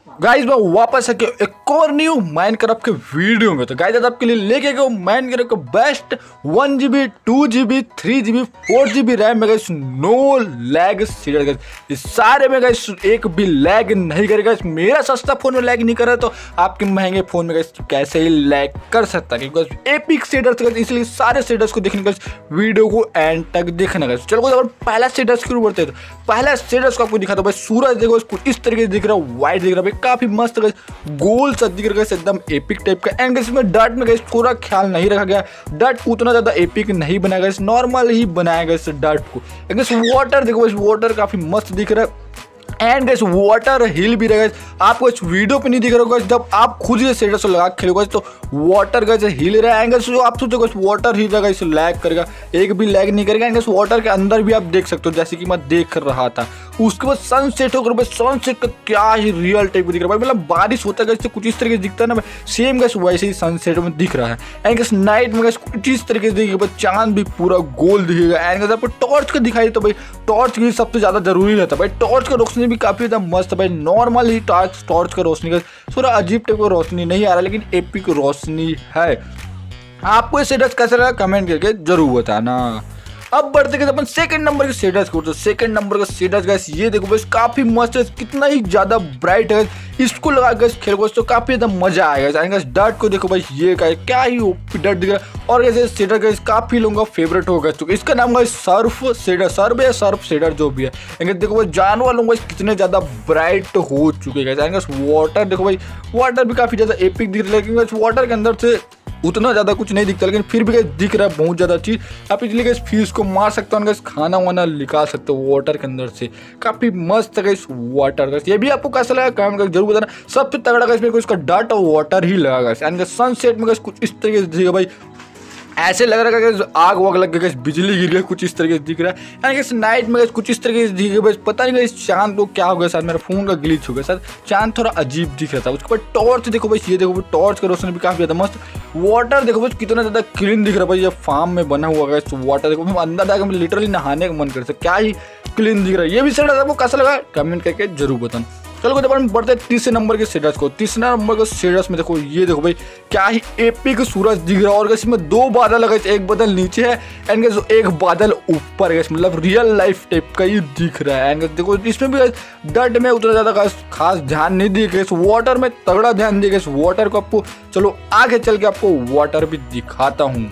Guys मैं वापस आके एक और न्यू माइनक्राफ्ट के वीडियो में। तो गाइस आज आपके लिए लेके गया माइनक्राफ्ट का best 1GB 2GB 3GB 4GB RAM में guys no lag serial guys. इस सारे में गाइस एक भी लैग नहीं करेगा। मेरा सस्ता फोन में लैग नहीं कर रहा तो आपके महंगे फोन में गाइस कैसे ही लैग कर सकता है, क्योंकि एपिक शेडर्स गाइस, इसलिए सारे शेडर्स को देखने गाइस वीडियो को एंड तक देखना गाइस। चलो अपन पहला शेडर्स शुरू करते हैं। तो पहला शेडर्स को आपको दिखाता हूं भाई। सूरज देखो कुछ इस तरीके से दिख रहा है, व्हाइट दिख रहा है, काफी मस्त गाइस, गोल सा दिख रहा है, एकदम एपिक टाइप का। एंड इसमें डर्ट में गाइस थोड़ा ख्याल नहीं रखा गया, डर्ट उतना ज्यादा एपिक नहीं बनाया गया, नॉर्मल ही बनाया गया इस डर्ट को। वाटर देखो इस वाटर काफी मस्त दिख रहा है। एंड गाइस वाटर हिल भी रहेगा, आपको इस वीडियो पे नहीं दिख रहा होगा, जब आप खुद ही शेडर्स लगा खेलोगे तो वाटर गाइस हिल रहा है। जो आप सोचोगे वाटर हिल रहेगा, इस लैग करेगा, एक भी लैग नहीं करेगा। एंड वाटर के अंदर भी आप देख सकते हो, जैसे कि मैं देख रहा था। उसके बाद सनसेट होकर भाई, सनसेट का क्या ही रियल टाइप दिख रहा है भाई, मतलब बारिश होता है कुछ इस तरीके से दिखता है ना भाई, सेम गाइस वैसे ही सनसेट में दिख रहा है। एंड गाइस नाइट में गाइस कुछ इस तरीके से दिखेगा, चांद भी पूरा गोल दिखेगा। एंड गाइस आपको टॉर्च का दिखाई देता भाई, टॉर्च भी सबसे ज्यादा जरूरी रहता है भाई, टॉर्च का रोशनी भी काफी ज्यादा मस्त है भाई। नॉर्मल ही टॉर्च का रोशनी का थोड़ा अजीब टाइप का रोशनी नहीं आ रहा, लेकिन एपिक रोशनी है। आपको ये शेडर्स कैसे लगा कमेंट करके जरूर बताना। अब बढ़ते गए अपन सेकंड नंबर के शेडर्स को। तो सेकंड नंबर का शेडर्स गाइस ये देखो बस काफी मस्त है, कितना ही ज्यादा ब्राइट है। इसको लगा के खेलो तो काफी ज्यादा मजा आएगा। डर्ट को देखो भाई, ये क्या ही डर्ट दिख रहा है। और ऐसे शेडर गाइस काफी लोगों का फेवरेट होगा, तो इसका नाम है सर्फ शेडर, सर्फ या सर्फ शेडर जो भी है। देखो भाई जानवर लोग कितने ज्यादा ब्राइट हो चुके हैं। वाटर देखो भाई, वाटर भी काफी ज्यादा एपिक दिख रहा है, लेकिन वाटर के अंदर से उतना ज़्यादा कुछ नहीं दिखता, लेकिन फिर भी दिख रहा है बहुत ज़्यादा चीज़। आप इसलिए गैस फिश को मार सकते हो, खाना वाना निकाल सकते हो वाटर के अंदर से, काफ़ी मस्त है इस वाटर का। ये भी आपको कैसा लगा कमेंट करके जरूर बताना। सबसे तगड़ा गैस मेरे को इसका डर्ट और वाटर ही लगा। एंड सनसेट में गैस कुछ इस तरीके से दिखेगा भाई, ऐसे लग रहा है कि आग वाग लग गई, बिजली गिर गई, कुछ इस तरीके से दिख रहा है। यानी कि नाइट में कुछ इस तरीके से दिख गया, पता नहीं इस चांद को क्या हो गया, शायद मेरा फोन का ग्लिच हो गया, शायद चांद थोड़ा अजीब दिख रहा था। उसके बाद टॉर्च देखो भाई, ये देखो टॉर्च का रोशनी भी काफी ज्यादा मस्त। वाटर देखो भाई कितना ज्यादा क्लीन दिख रहा है भाई, ये फार्म में बना हुआ है वाटर देखो, अंदर जाकर लिटरली नहाने का मन कर सकता, क्या ही क्लीन दिख रहा है। ये भी शेडर आपको कैसा लगा कमेंट करके जरूर बताना। चलो अपन बढ़ते हैं तीसरे नंबर के शेडर्स को। तीसरे नंबर के शेडर्स में देखो, ये देखो भाई क्या ही एपिक सूरज दिख रहा है। और इसमें दो बादल है, एक बादल नीचे है एंड एक बादल ऊपर है, मतलब रियल लाइफ टाइप का ही दिख रहा है। एंड देखो इसमें भी डर्ट में उतना ज्यादा खास ध्यान नहीं दिए, वाटर में तगड़ा ध्यान दिए। वाटर को आपको चलो आगे चल के आपको वाटर भी दिखाता हूँ।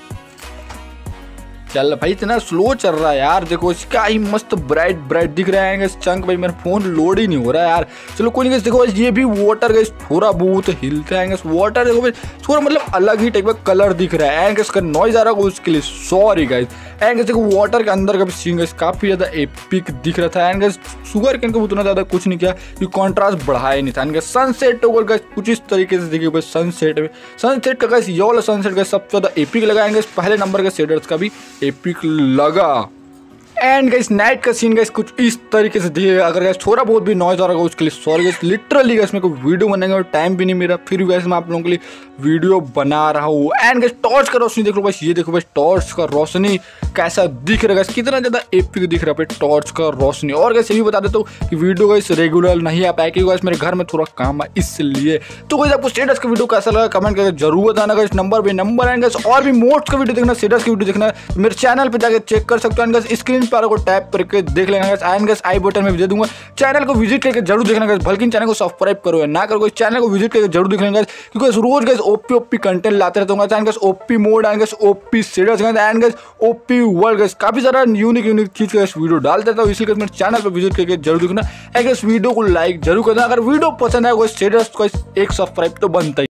चल भाई इतना स्लो चल रहा है यार, देखो इसका ही मस्त ब्राइट ब्राइट दिख रहा है चंक भाई, मेरा फोन लोड ही नहीं हो रहा है यार। चलो कोई नहीं, देखो ये भी वाटर गैस थोड़ा बहुत हिलता है। वाटर देखो भाई थोड़ा मतलब अलग ही टाइप का कलर दिख रहा है। एंड इसका नॉइज आ रहा है उसके लिए सॉरी गाइस। एंड देखो वाटर के अंदर का भी सीन काफी ज्यादा एपिक दिख रहा था। एंड शुगर कैन को उतना ज्यादा कुछ नहीं किया, कि कॉन्ट्रास्ट बढ़ाया नहीं था। एंड सनसेट होकर कुछ इस तरीके से देखिए भाई, सनसेट में सनसेट का गैस ये वाला सनसेट का सबसे ज्यादा एपिक लगाएंगे, पहले नंबर के शेडर्स का भी एपिक लगा। एंड गाइस नाइट का सीन गाइस कुछ इस तरीके से दिखेगा। अगर गाइस थोड़ा बहुत भी नॉइज आ रहा होगा उसके लिए सॉरी गाइस, लिटरली गाइस मेरे को वीडियो बनाने का टाइम भी नहीं मिला, फिर गाइस मैं आप लोगों के लिए वीडियो बना रहा हूँ। एंड गाइस टॉर्च का रोशनी देख लो भाई, ये देखो भाई टॉर्च का रोशनी कैसा दिख रहा है, कितना ज्यादा एपिक दिख रहा है भाई टॉर्च का रोशनी। और गाइस ये भी बता देता हूँ कि वीडियो गाइस रेगुलर नहीं आ पाए, क्योंकि गाइस मेरे घर में थोड़ा काम है इसलिए। तो गाइस आपको स्टेटस का वीडियो कैसा लगा कमेंट करके जरूर बताना। गाइस नंबर पे नंबर है गाइस, और भी मोड्स का वीडियो देखना, स्टेटस की वीडियो देखना मेरे चैनल पे जाकर चेक कर सकते हो। गाइस स्क्रीन पर को टैप करके देख लेना guys, and guys I button में दे दूंगा, चैनल को विजिट करके जरूर देखना गाइस। बल्कि चैनल को सब्सक्राइब करो या ना करो, चैनल को विजिट करके जरूर देख लेना गाइस, क्योंकि रोज गाइस ओपी कंटेंट लाते रहता हूँ। And guys OP mod and guys OP shaders and guys OP world guys, काफी सारा यूनिक चीज का वीडियो डाल देता हूँ, इसलिए मेरे चैनल पर विजिट करके जरूर देखना। एंड गाइस वीडियो को लाइक जरूर करना, अगर वीडियो पसंद आए शेडर्स को एक सब्सक्राइब तो बनता ही।